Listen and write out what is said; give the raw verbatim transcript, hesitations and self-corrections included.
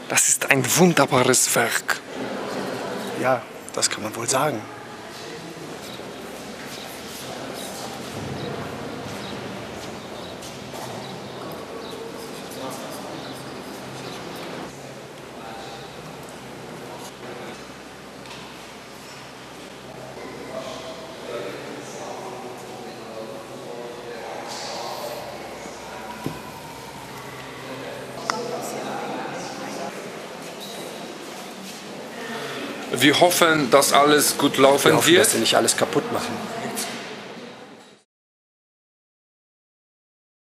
Das ist ein wunderbares Werk. Ja, das kann man wohl sagen. Wir hoffen, dass alles gut laufen Wir hoffen, wird. dass sie nicht alles kaputt machen.